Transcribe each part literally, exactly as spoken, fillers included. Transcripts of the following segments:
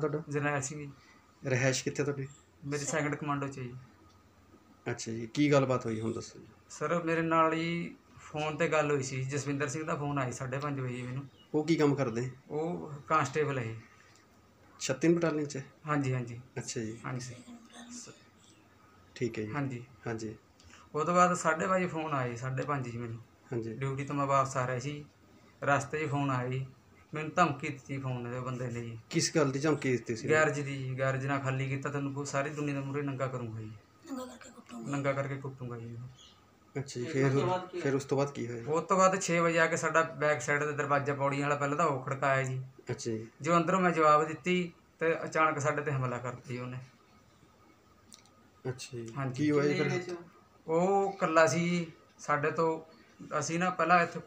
ਤੁਹਾਡਾ? ਜਰਨੈਲ ਸਿੰਘ ਜੀ। ਰਿਹਾਇਸ਼ ਕਿੱਥੇ ਤੁਹਾਡੀ? ਮੇਰੀ ਸੈਕੰਡ ਕਮਾਂਡੋ 'ਚ ਜੀ। ਅੱਛਾ ਜੀ, ਕੀ ਗੱਲਬਾਤ ਹੋਈ ਹੁਣ ਦੱਸੋ ਜੀ। ਸਰ ਮੇਰੇ ਨਾਲ ਹੀ ਫੋਨ ਤੇ ਗੱਲ ਹੋਈ ਸੀ, ਜਸਵਿੰਦਰ ਸਿੰਘ ਦਾ ਫੋਨ ਆਇਆ ਸਾਢੇ ਪੰਜ ਵਜੇ ਮੈਨੂੰ। ਉਹ ਕੀ ਕੰਮ ਕਰਦੇ? ਉਹ ਕਾਂਸਟੇਬਲ ਹੈ। ਛੱਤੀ ਬਟਾਲੀਅਨ 'ਚ? ਹਾਂਜੀ ਹਾਂਜੀ। ਅੱਛਾ ਜੀ, ਹਾਂਜੀ ਠੀਕ ਹੈ ਜੀ। ਹਾਂਜੀ ਹਾਂਜੀ। ਉਹ ਤੋਂ ਬਾਅਦ ਸਾਢੇ ਪੰਜ ਫੋਨ ਆਏ, ਸਾਢੇ ਪੰਜ ਜੀ ਮੈਨੂੰ। ਹਾਂਜੀ। ਡਿਊਟੀ ਤੋਂ ਮੈਂ ਵਾਪਸ ਆ ਰਿਹਾ ਸੀ, ਰਸਤੇ 'ਚ ਫੋਨ ਆਇਆ ਜੀ, ਮੈਨੂੰ ਧਮਕੀ ਦਿੱਤੀ ਫੋਨ ਦੇ ਬੰਦੇ ਨੇ ਜੀ। ਕਿਸ ਗੱਲ ਦੀ ਧਮਕੀ ਦਿੱਤੀ ਸੀ? ਗੈਰਜ ਦੀ ਜੀ। ਗੈਰਜ ਨਾਲ ਖਾਲੀ ਕੀਤਾ ਤੈਨੂੰ ਸਾਰੀ ਦੁਨੀਆ ਦੇ ਮੂਹਰੇ ਨੰਗਾ ਕਰੂੰਗਾ ਜੀ, ਨੰਗਾ ਕਰਕੇ ਕੁੱਟੂੰਗਾ ਜੀ। ਅੱਛਾ ਜੀ, ਫਿਰ ਫਿਰ ਉਸ ਤੋਂ ਬਾਅਦ ਕੀ ਹੋਇਆ? ਉਸ ਤੋਂ ਬਾਅਦ ਛੇ ਵਜੇ ਆ ਕੇ ਸਾਡਾ ਬੈਕ ਸਾਈਡ ਦਾ ਦਰਵਾਜ਼ਾ ਪੌੜੀਆਂ ਵਾਲਾ ਪਹਿਲਾਂ ਤਾਂ ਉਹ ਖੜਕਾਇਆ ਜੀ। ਅੱਛਾ ਜੀ। ਜੋ ਅੰਦਰੋਂ ਮੈਂ ਜਵਾਬ ਦਿੱਤੀ ਤੇ ਅਚਾਨਕ ਸਾਡੇ ਤੇ ਹਮਲਾ ਕਰਤਾ ਜੀ ਉਹਨੇ। ਅੱਛਾ ਜੀ, ਹਾਂਜੀ। ਕੀ ਹੋਇਆ ਜੀ ਫਿਰ? ਉਹ ਇਕੱਲਾ ਸੀ ਸਾਡੇ ਤੋਂ। ਅਸੀਂ ਨਾ ਪਹਿਲਾਂ ਇੱਥੇ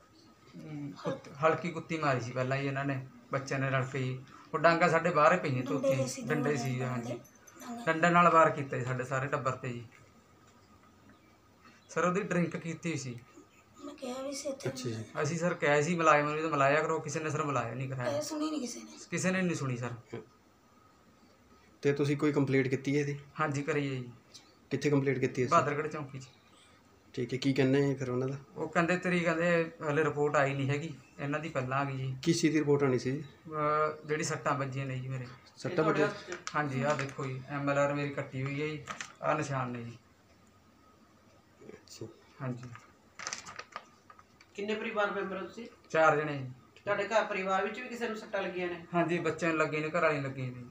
ਹਲਕੀ ਕੁੱਤੀ ਮਾਰੀ ਸੀ ਪਹਿਲਾਂ ਹੀ ਇਹਨਾਂ ਨੇ, ਬੱਚਿਆਂ ਨੇ ਰਲ ਕੇ ਜੀ। ਉਹ ਡਾਂਗਾ ਸਾਡੇ ਬਾਹਰ ਪਈਆਂ ਧੋਤੀਆਂ, ਡੰਡੇ ਸੀ। ਹਾਂਜੀ, ਡੰਡੇ ਨਾਲ ਵਾਰ ਕੀਤਾ ਜੀ ਸਾਡੇ ਸਾਰੇ ਟੱਬਰ ਤੇ ਜੀ। ਸਰ ਉਹਦੀ ਡਰਿੰਕ ਕੀਤੀ ਸੀ। ਅੱਛਾ ਜੀ। ਅਸੀਂ ਸਰ ਕਿਹਾ ਸੀ ਮੁਲਾਜ਼ਮ ਨੂੰ ਮਿਲਾਇਆ ਕਰੋ, ਕਿਸੇ ਨੇ ਸਰ ਮਿਲਾਇਆ ਨਹੀਂ ਕਰਾਇਆ, ਕਿਸੇ ਨੇ ਨਹੀਂ ਸੁਣੀ ਸਰ। ਤੇ ਤੁਸੀਂ ਕੋਈ ਕੰਪਲੇਂਟ ਕੀਤੀ ਹੈ ਇਹਦੀ? ਹਾਂਜੀ ਕਰੀ ਹੈ ਜੀ। ਕਿੱਥੇ ਕੰਪਲੇਂਟ ਕੀਤੀ ਹੈ? ਬਹਾਦਰਗੜ੍ਹ ਚੌਂਕੀ 'ਚ। ਠੀਕ ਹੈ, ਕੀ ਕਹਿੰਦੇ ਫਿਰ ਉਹਨਾਂ ਦਾ? ਉਹ ਕਹਿੰਦੇ ਤੇਰੀ ਕਹਿੰਦੇ ਹਲੇ ਰਿਪੋਰਟ ਆਈ ਨਹੀਂ ਹੈਗੀ, ਇਹਨਾਂ ਦੀ ਪਹਿਲਾਂ ਆ ਗਈ ਜੀ। ਕਿਸ ਚੀਜ਼ ਦੀ ਰਿਪੋਰਟ ਆਣੀ ਸੀ? ਜਿਹੜੀ ਸੱਟਾਂ ਵੱਜੀਆਂ ਨੇ ਜੀ ਮੇਰੇ। ਸੱਟਾਂ ਵੱਜੀਆਂ? ਹਾਂਜੀ, ਆਹ ਦੇਖੋ ਜੀ, ਐਮ ਐਲ ਆਰ ਮੇਰੀ ਕੱਟੀ ਹੋਈ ਹੈ ਜੀ, ਆਹ ਨਿਸ਼ਾਨ ਨੇ ਜੀ। ਅੱਛਾ। ਹਾਂਜੀ। ਕਿੰਨੇ ਪਰਿਵਾਰ ਮੈਂਬਰ ਹੋ ਤੁਸੀਂ? ਚਾਰ ਜਣੇ ਜੀ। ਤੁਹਾਡੇ ਘਰ ਪਰਿਵਾਰ ਵਿੱਚ ਵੀ ਕਿਸੇ ਨੂੰ ਸੱਟਾਂ ਲੱਗੀਆਂ ਨੇ? ਹਾਂਜੀ, ਬੱਚਿਆਂ ਨੂੰ ਲੱਗੇ ਨੇ, ਘਰ ਵਾਲੀ ਲੱਗੀ ਨੇ।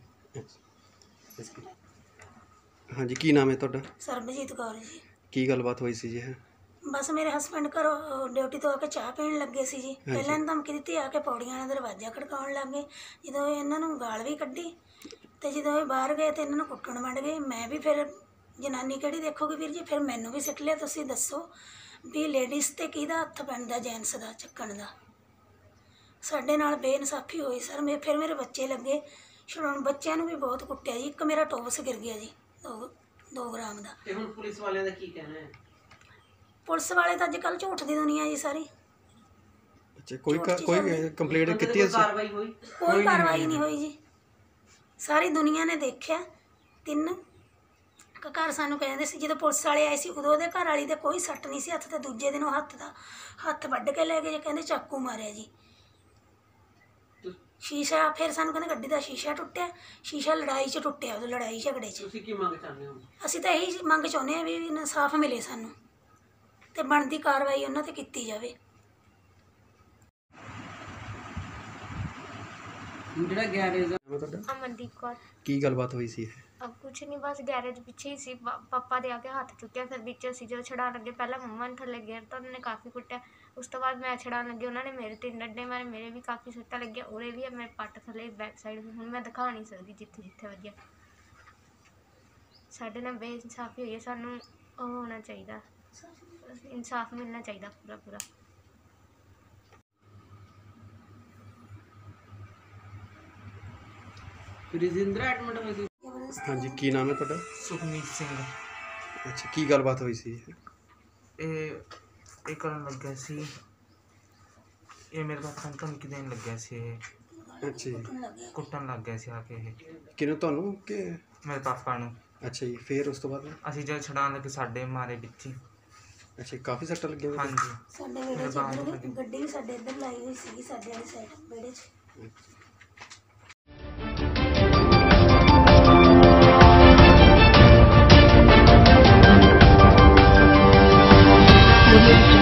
ਹਾਂਜੀ, ਕੀ ਨਾਮ ਹੈ ਤੁਹਾਡਾ? ਸਰਬਜੀਤ ਕੌਰ ਜੀ। ਕੀ ਗੱਲਬਾਤ ਹੋਈ ਸੀ ਜੀ? ਇਹ ਬਸ ਮੇਰੇ ਹਸਬੈਂਡ ਘਰੋਂ ਡਿਊਟੀ ਤੋਂ ਆ ਕੇ ਚਾਹ ਪੀਣ ਲੱਗੇ ਸੀ ਜੀ। ਪਹਿਲਾਂ ਇਹਨਾਂ ਧਮਕੀ ਦਿੱਤੀ, ਆ ਕੇ ਪੌੜੀਆਂ ਵਾਲਾ ਦਰਵਾਜ਼ਾ ਖੜਕਾਉਣ ਲੱਗ ਗਏ। ਜਦੋਂ ਇਹਨਾਂ ਨੂੰ ਗਾਲ ਵੀ ਕੱਢੀ ਤੇ ਜਦੋਂ ਇਹ ਬਾਹਰ ਗਏ ਤੇ ਇਹਨਾਂ ਨੂੰ ਕੁੱਟਣ ਮੰਡ ਗਏ। ਮੈਂ ਵੀ ਫਿਰ ਜਨਾਨੀ ਕਿਹੜੀ ਦੇਖੋਗੇ ਵੀਰ ਜੀ, ਫਿਰ ਮੈਨੂੰ ਵੀ ਸਿੱਟ ਲਿਆ। ਤੁਸੀਂ ਦੱਸੋ ਵੀ ਲੇਡੀਜ਼ ਤੇ ਕਿਹਦਾ ਹੱਥ ਪੈਂਦਾ, ਜੈਂਟਸ ਦਾ ਚੱਕਣ ਦਾ? ਸਾਡੇ ਨਾਲ ਬੇਇਨਸਾਫੀ ਹੋਈ ਸਰ। ਮੈਂ ਫਿਰ ਮੇਰੇ ਬੱਚੇ ਲੱਗੇ ਛੁਡਾਉਣ, ਬੱਚਿਆਂ ਨੂੰ ਵੀ ਬਹੁਤ ਕੁੱਟਿਆ ਜੀ। ਇੱਕ ਮੇਰਾ ਟੋਪਸ ਗਿਰ ਗਿਆ ਜੀ, ਦੋ ਦੋ ਗ੍ਰਾਮ ਦਾ। ਤੇ ਹੁਣ ਪੁਲਿਸ ਵਾਲਿਆਂ ਦਾ ਕੀ ਕਹਿਣਾ ਹੈ? ਪੁਲਿਸ ਵਾਲੇ ਤਾਂ ਅੱਜ ਕੱਲ੍ਹ ਝੂਠ ਦੀ ਦੁਨੀਆ ਜੀ ਸਾਰੀ। ਅੱਛਾ, ਕੋਈ ਕੋਈ ਕੰਪਲੇਂਟ ਕੀਤੀ ਹੈ? ਕਾਰਵਾਈ ਹੋਈ? ਕੋਈ ਕਾਰਵਾਈ ਨਹੀਂ ਹੋਈ ਜੀ। ਸਾਰੀ ਦੁਨੀਆ ਨੇ ਦੇਖਿਆ। ਤਿੰਨ ਘਰ ਸਾਨੂੰ ਕਹਿੰਦੇ ਸੀ, ਜਦੋਂ ਪੁਲਿਸ ਵਾਲੇ ਆਏ ਸੀ ਉਦੋਂ ਉਹਦੇ ਘਰ ਵਾਲੀ ਦੇ ਕੋਈ ਸੱਟ ਨਹੀਂ ਸੀ ਹੱਥ ਤੇ। ਦੂਜੇ ਦਿਨ ਉਹ ਹੱਥ ਦਾ ਹੱਥ ਵੱਢ ਕੇ ਲੈ ਗਏ ਜੀ, ਕਹਿੰਦੇ ਚਾਕੂ ਮਾਰਿਆ ਜੀ। ਸ਼ੀਸ਼ਾ ਫਿਰ ਸਾਨੂੰ ਕਹਿੰਦੇ ਗੱਡੀ ਦਾ ਸ਼ੀਸ਼ਾ ਟੁੱਟਿਆ। ਸ਼ੀਸ਼ਾ ਲੜਾਈ 'ਚ ਟੁੱਟਿਆ, ਉਹ ਲੜਾਈ ਝਗੜੇ 'ਚ। ਤੁਸੀਂ ਕੀ ਮੰਗ ਚਾਹੁੰਦੇ ਹੋ? ਅਸੀਂ ਤਾਂ ਇਹੀ ਮੰਗ ਚਾਹੁੰਦੇ ਹਾਂ ਵੀ ਇਨਸਾਫ ਮਿਲੇ ਸਾਨੂੰ ਤੇ ਬਣਦੀ ਕਾਰਵਾਈ ਉਹਨਾਂ ਤੇ ਕੀਤੀ ਜਾਵੇ। ਜਿਹੜਾ ਗੈਰੇਜ ਅਮਨਦੀਪ ਕੌਰ। ਕੀ ਗੱਲਬਾਤ ਹੋਈ ਸੀ? अब कुछ नहीं, बस गैरेज पीछे ही सी। पापा दे आके हाथ चुक्या, फिर बीच असी जो छड़ान लगे, पहले मम्मा ने थले घेरता, उन्होंने काफ़ी कुट्टिया। उस तो बाद मैं छड़ान लगी, उन्होंने मेरे तीन डंडे मारे, मेरे भी काफ़ी सट्टा लगिया। उरे भी है मेरे पट्ट थले बैक साइड भी। हुण मैं दिखा नहीं सकती जिथे जिथे वजिया। साडे नाल बेइंसाफी हुई है, सानू ओह होना चाहिए, इंसाफ मिलना चाहिए पूरा पूरा। ਰਜਿੰਦਰਾ ਐਡਮਿਟ ਹੋਈ ਸੀ। ਹਾਂਜੀ, ਕੀ ਨਾਮ ਹੈ ਤੁਹਾਡਾ? ਸੁਖਮੀਤ ਸਿੰਘ। ਅੱਛਾ, ਕੀ ਗੱਲਬਾਤ ਹੋਈ ਸੀ? ਇਹ ਇਹ ਕਰਨ ਲੱਗਿਆ ਸੀ, ਇਹ ਮੇਰੇ ਪਾਪਾ ਨੂੰ ਧਮਕੀ ਦੇਣ ਲੱਗਿਆ ਸੀ। ਇਹ ਅੱਛਾ ਜੀ, ਕੁੱਟਣ ਲੱਗ ਗਿਆ ਸੀ ਆ ਕੇ। ਇਹ ਕਿਹਨੂੰ, ਤੁਹਾਨੂੰ ਕਿ ਮੇਰੇ ਪਾਪਾ ਨੂੰ? ਅੱਛਾ ਜੀ, ਫਿਰ ਉਸ ਤੋਂ ਬਾਅਦ? ਅਸੀਂ ਜਦ ਛਡਾਉਣ ਲੱਗੇ ਸਾਡੇ ਮਾਰੇ ਵਿੱਚ ਹੀ। ਅੱਛਾ, ਕਾਫੀ ਸੱਟਾਂ ਲੱਗੀਆਂ? ਹਾਂਜੀ। ਸਾਡੇ ਵਿਹੜੇ 'ਚ ਇੱਧਰ ਗੱਡੀ ਵੀ ਸਾਡੇ ਇੱਧਰ ਲਾਈ ਹੋਈ ਸੀਗੀ, ਸਾਡੇ ਵਾਲੀ ਸਾਈਡ ਵਿਹੜੇ 'ਚ। ਅੱਛਾ।